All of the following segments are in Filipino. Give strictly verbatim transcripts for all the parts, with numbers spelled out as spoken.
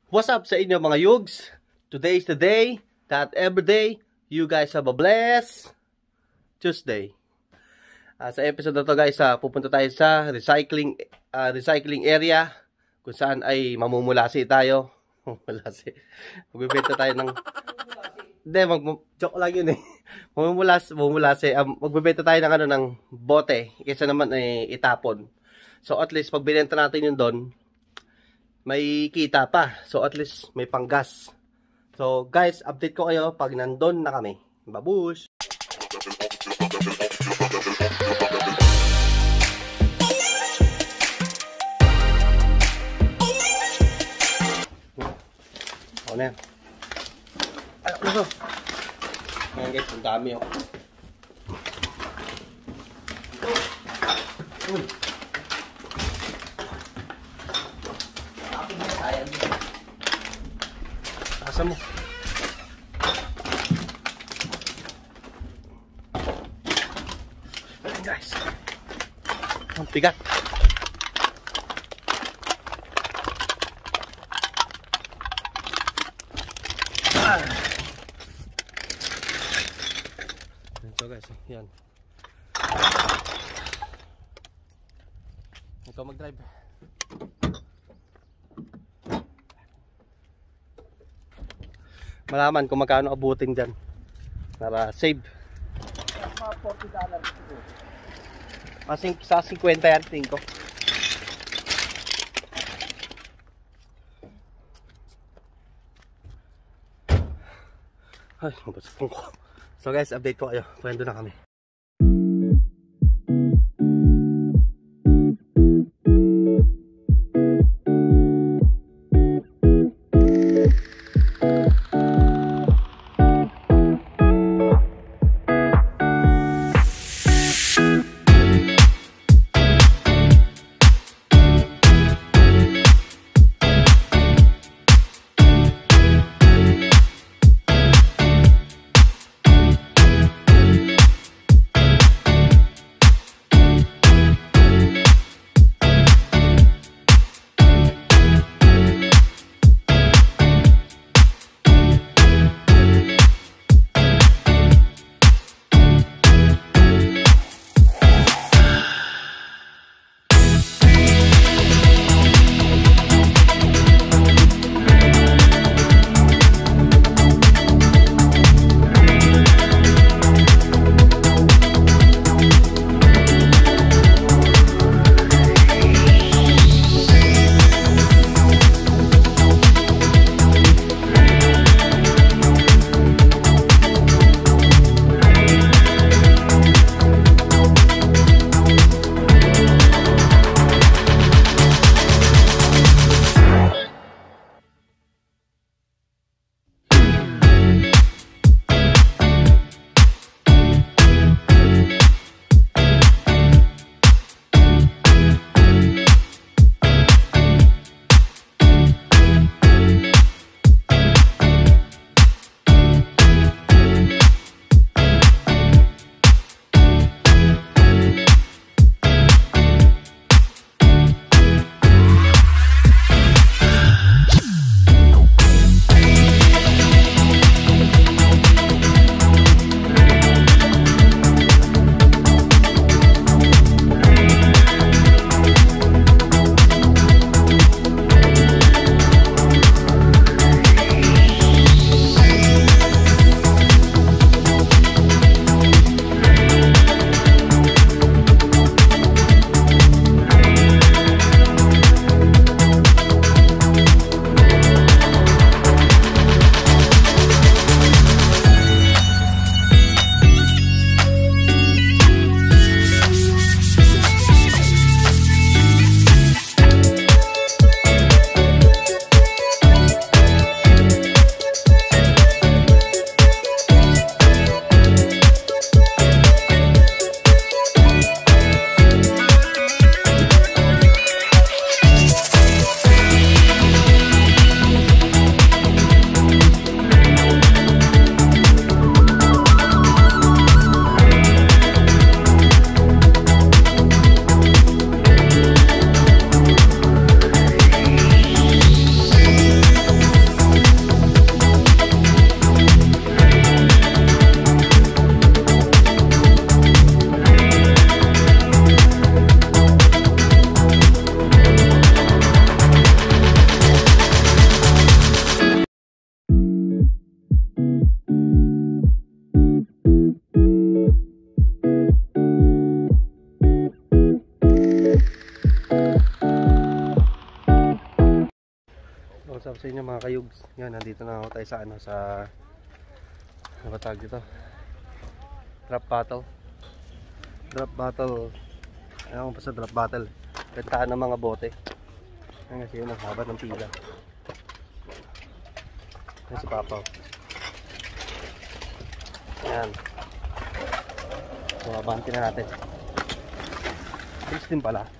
What's up sa inyo mga yugs? Today is the day that every day you guys have a blessed Tuesday. Uh, sa episode na to guys, uh, pupunta tayo sa recycling uh, recycling area kung saan ay mamumulasi tayo. Mamumulasi. Magbibenta tayo ng... Hindi, mag joke lang yun eh. Mamumulasi, mamumulasi. Um, magbibenta tayo ng ano ng bote kaysa naman ay eh, itapon. So at least pag binenta natin yun doon, may kita pa. So at least may panggas. So guys, update ko kayo pag nandun na kami. Babush! O na yan. Ano ko? Ayan guys, ang dami oh. Uy! Asa mo? Ayan guys. Ang bigat. Ah. So guys, yan. Ikaw mag-drive. Malaman kung magkano abutin dyan para save. forty dollars Masing sa fifty yan tingin ko. Ay, mabasakong ko. So guys, update ko kayo. Pwede na kami. what's up sa inyo mga kayugs. Yan, nandito na ako tayo sa ano, sa ano ba tawag dito? Drop battle. Drop battle. Ano pa sa drop battle? Bentaan ng mga bote. Yan kasi yun ang haba ng pila. Yan si Papaw. Yan. So, abanti na natin. Bilis din pala.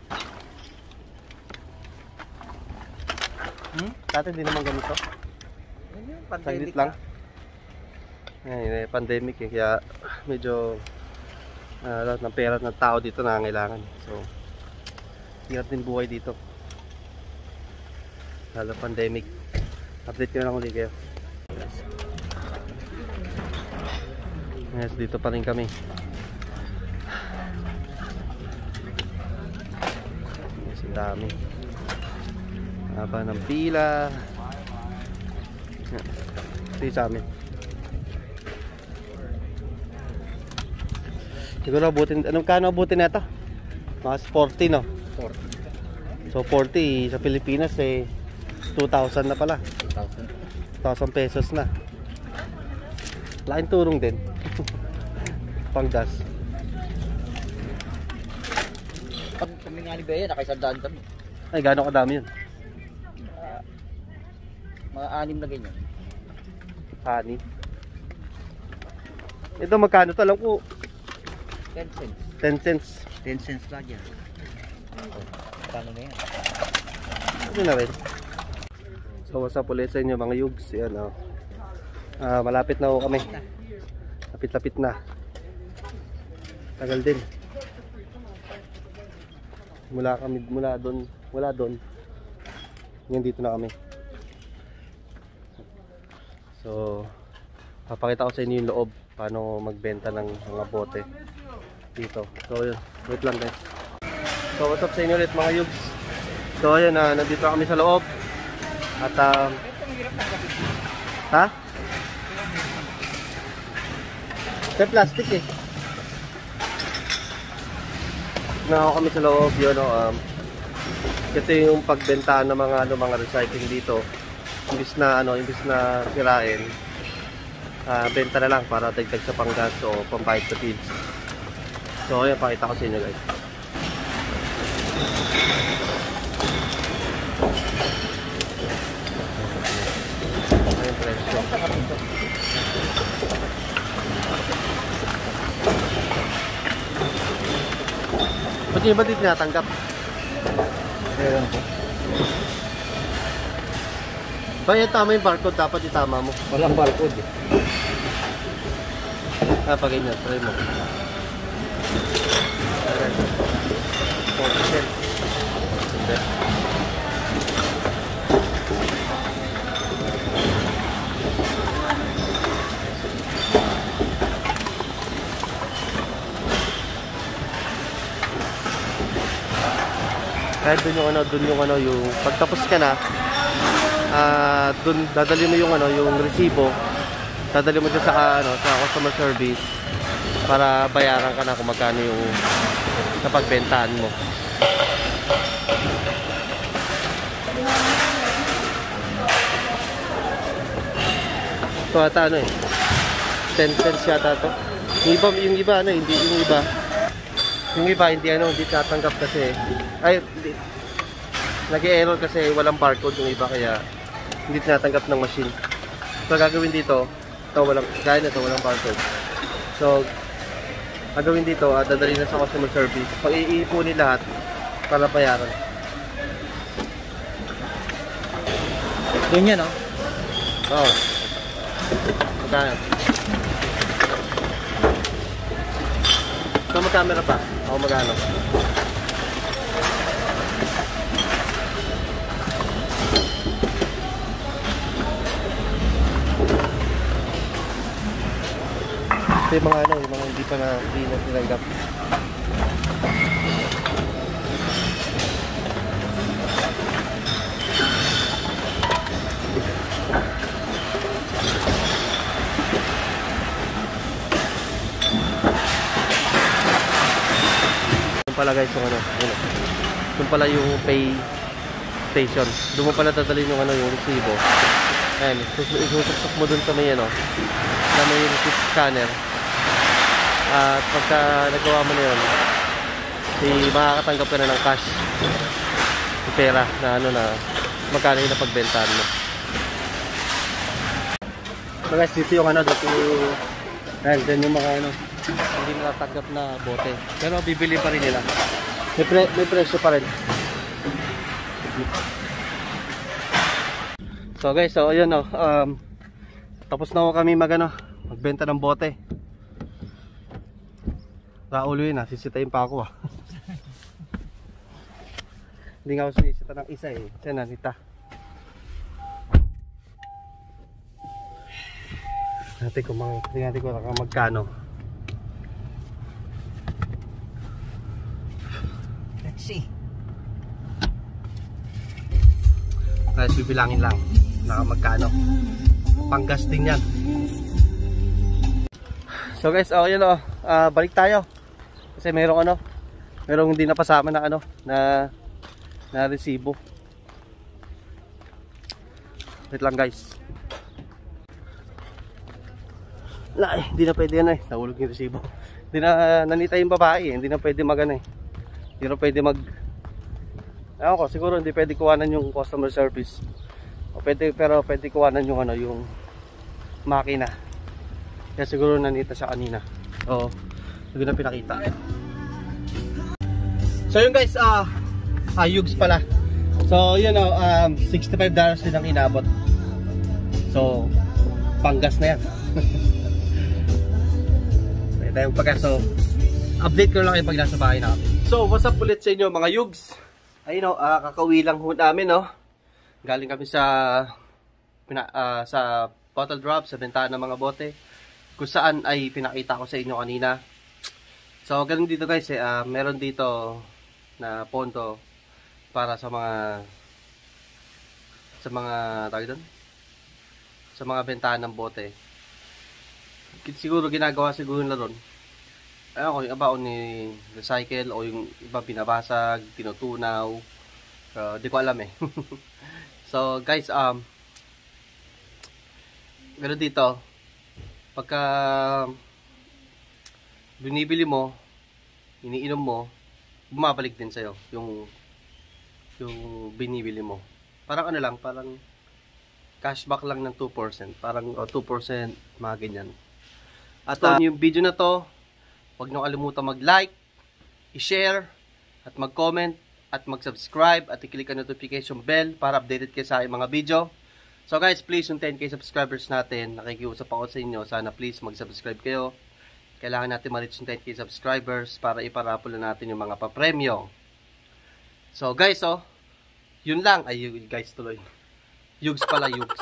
Hmm? Dati hindi naman ganito. Saglit lang. Ngayon, eh, pandemic eh. Kaya medyo uh, lahat ng pera ng tao dito nangangailangan. So, hirap din buhay dito. Lalo pandemic. Update ko na lang ulit kayo. Yes, dito pa rin kami. Yes, ang dami. Haba ng pila. Ito sa amin. Siguro abutin. Anong kano abutin na ito? Mga forty, no? forty. So forty sa Pilipinas eh two thousand na pala. two thousand. two thousand pesos na. Laking turong din. Panggas. Pag kami nga ni Bea, nakaisandaan kami. Ay, gano'ng kadami yun? Uh, mga anim na ganyan. Anim? Ito magkano to? Alam ko ten cents. ten cents. ten cents lang yan. Oh, paano na yan? Ito na rin. So what's up ulit sa inyo mga yugs. Yan, oh. Ah, malapit na ako kami. Lapit-lapit na. Tagal din. Mula kami mula doon, mula doon. Ngayon dito na kami. So papakita ko sa inyo yung loob paano magbenta ng mga bote dito. So yun, wait lang guys. So what's up sa inyo ulit mga yugs. So ayun, uh, nandito kami sa loob. At um, ha? Ito plastic eh. Na kami sa loob yun, no, um, ito yung pagbentahan ng mga ano, mga recycling dito. Imbis na ano, imbis na sirain, uh, benta na lang para dagdag sa panggas o pambayad sa feeds. So ayan, pakita ko sa inyo guys. Ayan presyo. Ba't yung iba di tinatanggap? Ayan po. Ba yan tama yung barcode, dapat itama mo. Walang barcode eh. Ah, pag ganyan, try mo. Ayan. forty cents. Hindi. Kahit dun yung ano, dun yung ano, yung pagtapos ka na, ah, uh, dun dadali mo yung ano, yung resibo, dadali mo dyan sa ano, sa customer service para bayaran ka na kung magkano yung napagbentahan mo. Ito ata ano eh, ten cents yata to. Yung iba, yung iba ano, hindi yung iba. Yung iba hindi ano, hindi tatanggap kasi ay hindi, nag-error kasi walang barcode yung iba kaya hindi tinatanggap ng machine. So gagawin dito, ito walang, gaya na ito walang barcode. So gagawin dito, uh, dadali na sa customer service. Pag iipunin lahat para bayaran. Yun yan, no? Oo. Oh. Magkano? So mag-camera pa? Ako magkano? Ito yung mga ano, yung mga hindi pa na hindi na tinanggap. Yung pala guys, yung ano, yun, yung pala yung pay station. Doon mo pala dadalhin yung ano, yung resibo. Ayan, isusok mo dun sa may ano, na may receipt scanner. At pagka nagawa mo na yun, si makakatanggap ka na ng cash, yung pera na ano na magkano yung napagbentahan mo. So guys, dito yung ano, dito yung ayan, dyan yung mga ano, hindi natatanggap na bote, pero bibili pa rin nila. May, pre may presyo pa rin. So guys, so ayun o, um, tapos na ako kami mag ano, magbenta ng bote. Raulo yun ah, sisitayin pa ako ah. Hindi nga ako sinisita ng isa eh, siya nanita. Natin kung mga, natin kung magkano. Let's see. Guys, bibilangin lang naka magkano. Panggasting yan. So guys, oh yun oh, uh, balik tayo. Kasi mayroong ano, mayroong hindi napasama na ano, na na resibo. Wait lang guys. Na, eh, hindi na pwede yan eh, nahulog yung resibo. Hindi na nanita yung babae eh, hindi na pwede mag ano eh. Hindi na pwede mag ako, siguro hindi pwede kuhanan yung customer service. O pwede, pero pwede kuhanan yung ano, yung makina. Kaya siguro nanita siya kanina. Oo, hindi na pinakita. So yun guys, ah, uh, ah, yugs pala. So yun oh, um, sixty-five dollars din ang inabot. So, panggas na yan. Pwede tayong pagkas. So, update ko lang kayo pag nasa bahay na kami. So, what's up ulit sa inyo mga yugs? Ayun o, uh, kakauwi lang ho namin no. Galing kami sa pina, uh, sa bottle drop, sa bentahan ng mga bote, kung saan ay pinakita ko sa inyo kanina. So ganun dito guys eh, uh, meron dito na pondo para sa mga sa mga tawag doon, sa mga bentahan ng bote. Siguro ginagawa siguro nila doon, ayun ko, yung iba o ni recycle o yung iba binabasag, tinutunaw, uh, di ko alam eh. So guys, um gano'n dito, pagka binibili mo, iniinom mo, bumabalik din sa'yo yung yung binibili mo. Parang ano lang, parang cashback lang ng two percent, parang oh, two percent, mga ganyan. At uh, yung video na to, huwag nyo kalimutan mag-like, i-share, at mag-comment, at mag-subscribe, at i-click ang notification bell para updated kayo sa aking mga video. So guys, please, yung ten K subscribers natin, nakikiusap ako sa inyo, sana please mag-subscribe kayo. Kailangan natin ma-reach yung ten K subscribers para iparapol na natin yung mga papremyo. So guys, oh, yun lang. Ay, guys tuloy. Yugs pala, yugs.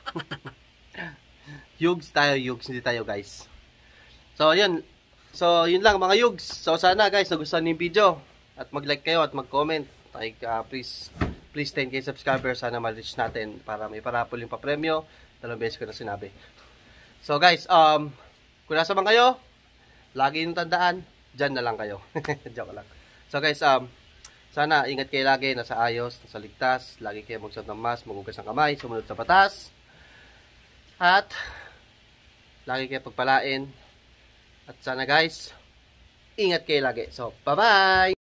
Yugs tayo, yugs, hindi tayo guys. So yun, so yun lang mga yugs. So sana guys, nagustuhan niyo yung video. At mag-like kayo at mag-comment. Like, uh, please, please ten K subscribers, sana ma-reach natin para may parapol yung papremyo. Dalawang beses ko na sinabi. So guys, um, kung nasa man kayo, lagi yung tandaan, dyan na lang kayo. Joke lang. So guys, um, sana ingat kayo lagi, nasa ayos, nasa ligtas. Lagi kayo magsuot ng mask, magugas ng kamay, sumunod sa batas. At, lagi kayo pagpalain. At sana guys, ingat kayo lagi. So, bye-bye!